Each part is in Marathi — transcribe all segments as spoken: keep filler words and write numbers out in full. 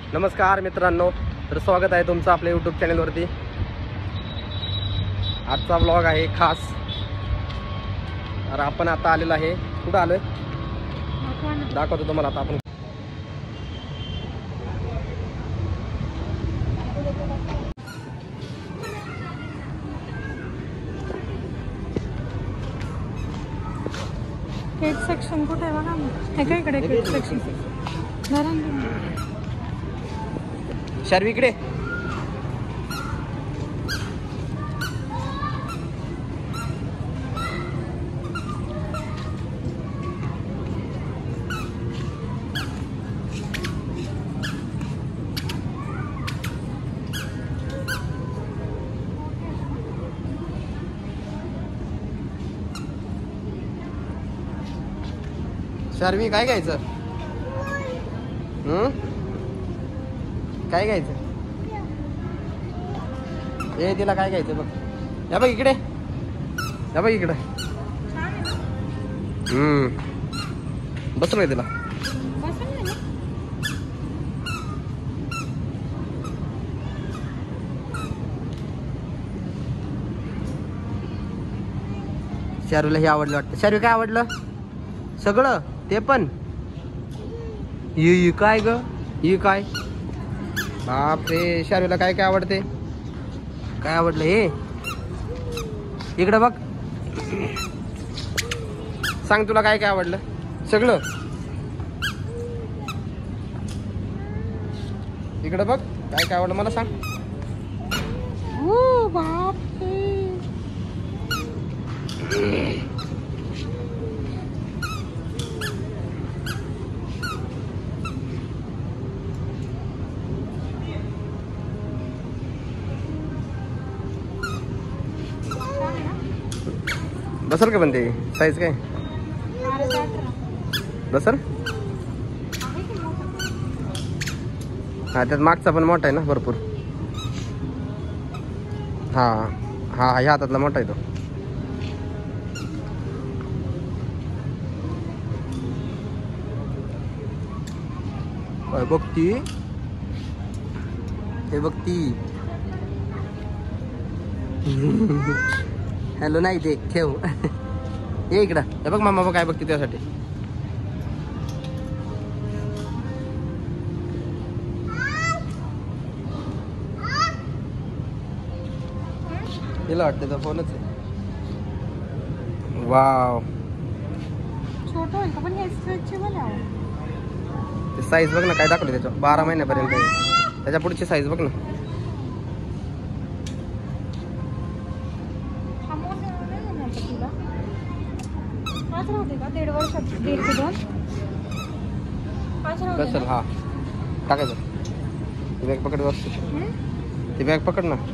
नमस्कार मित्रांनो, तर स्वागत आहे तुमचं आपल्या यूट्यूब चॅनलवरती। आजचा व्लॉग आहे खास। तर आपण आता आलेलो आहे, कुठं आलोय दाखवतो तुम्हाला। आता आपण केक सेक्शन कुठे आहे बघा ना, हे काय इकडे केक सेक्शन शर्वी इकडे। शर्वी काय घ्यायचं? हम्म काय घ्यायचं? हे तिला काय घ्यायचं बघ, या बघ इकडे, या बघ इकडे। हम्म बसलं आहे तिला। शारूला हे आवडलं वाटतं। शारू काय आवडलं? सगळं ते पण? ये काय ग, ये काय? बापरे, शारूला काय काय आवडते? काय आवडलं हे? इकडं बघ, सांग तुला काय काय आवडलं? सगळं इकडं बघ, काय काय आवडलं मला सांग। ओ बापरे, बसल का पण ते साईज काय बसल? हा त्यात मागचा पण मोठा आहे ना भरपूर। हा हा ह्या हातातला मोठा आहे तो। काय बघती हे बघती। हॅलो नाही ते ठेव। ये इकडं, हे बघ मामा काय बघते त्यासाठी। तिला वाटतं तर फोनच आहे। वाव, छोटं आहे का पण हे स्ट्रेचेबल आहे। ते साईज बघ ना काय दाखवली त्याच्यावर, बारा महिन्यापर्यंत आहे। त्याच्या पुढची साईज बघ ना। दीड वर्षात दीड ते दोन बसल। हा टाकायचं, ती बॅग पकड बस, ती बॅग पकड ना,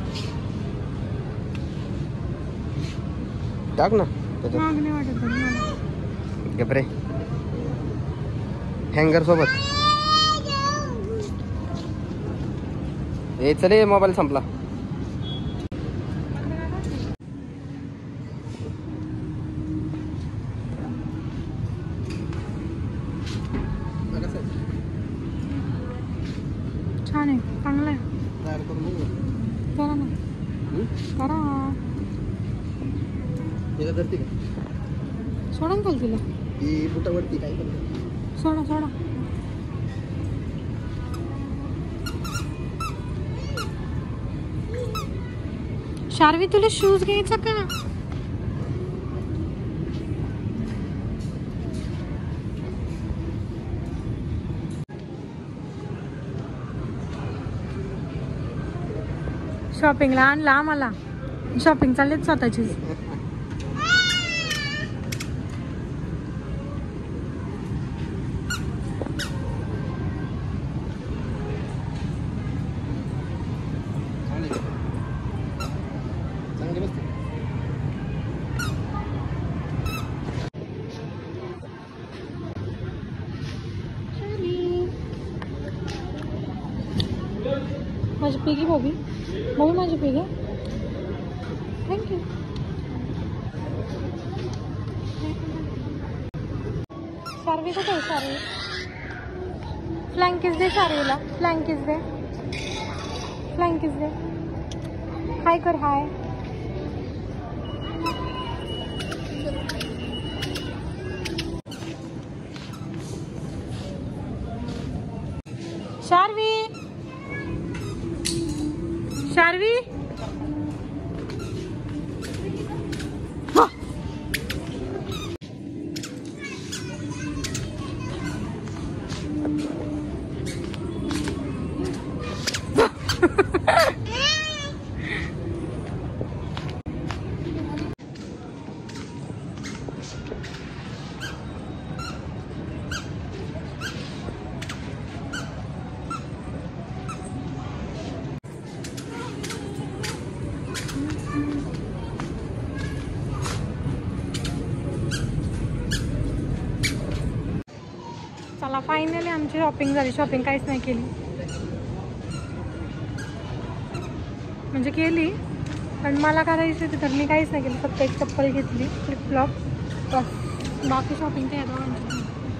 टाक ना त्याच्यात। गपरे, हँगर सोबत। हे चले, मोबाईल संपला। छान आहे, चांगलं आहे, करा ना करा। तिला धरती का? सोडा ना तिला, ती बुटावरती काय करते? सोडा सोडा। शार्वी तुला शूज घ्यायचा का? शॉपिंगला आणला आम्हाला, शॉपिंग चाललीच स्वतःची। माझी पिगी बॉबी, बॉबी माझी पिगी, थँक्यू। शार्वी कुठे आहे? शार्वी फ्लँकीज दे शार्वीला, फ्लँकीज दे, फ्लँकीज दे. हाय कर, हाय. शार्वी, शार्वी. चला फायनली आमची शॉपिंग झाली. शॉपिंग काहीच नाही केली, म्हणजे केली पण मला करायची होती तर मी काहीच नाही केलं. फक्त एक चप्पल घेतली, फ्लिपफ्लॉप, बस. बाकी शॉपिंग ते दोघांची.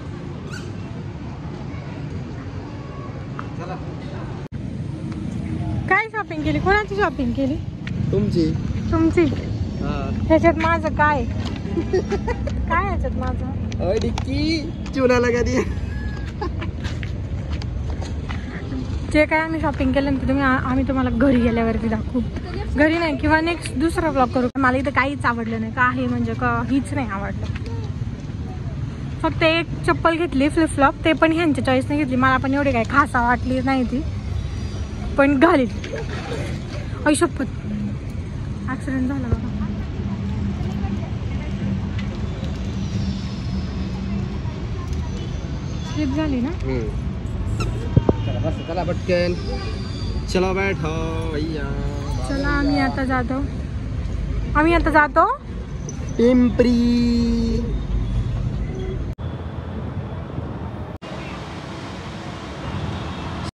काय शॉपिंग केली? कोणाची शॉपिंग केली? तुमची. तुमची? ह्याच्यात माझं काय? काय ह्याच्यात माझं? डिक्की चुनाला कधी जे काय आम्ही शॉपिंग केलं ते तुम्ही आम्ही तुम्हाला घरी गेल्यावरती दाखवू. घरी नाही किंवा नेक्स्ट दुसरा ब्लॉग करू. मला इथं काहीच आवडलं नाही. का आहे म्हणजे का हीच नाही आवडलं. फक्त एक चप्पल घेतली फ्लिपफ्लॉप, ते पण ह्यांच्या चॉईसने घेतली. मला पण एवढी काही खास वाटली नाही ती, पण घाली. ऐशपत ऍक्सिडेंट झाला बघा. स्लिप झाली ना. चला बस, चला पटकन, चला बैठो भैया. चला आम्ही आता जातो. आम्ही आता जातो पिंपरी.